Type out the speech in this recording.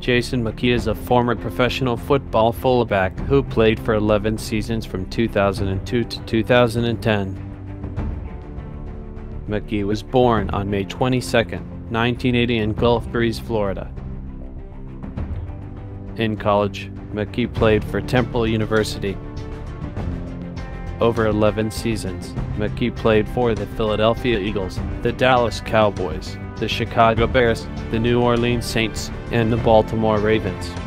McKie is a former professional football fullback who played for 11 seasons from 2002 to 2010. McKie was born on May 22, 1980 in Gulf Breeze, Florida. In college, McKie played for Temple University. Over 11 seasons, McKie played for the Philadelphia Eagles, the Dallas Cowboys, the Chicago Bears, the New Orleans Saints, and the Baltimore Ravens.